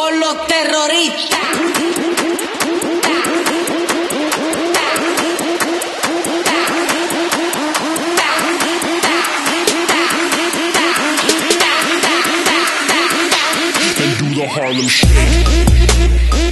con los terroristas. And do the Harlem Shake.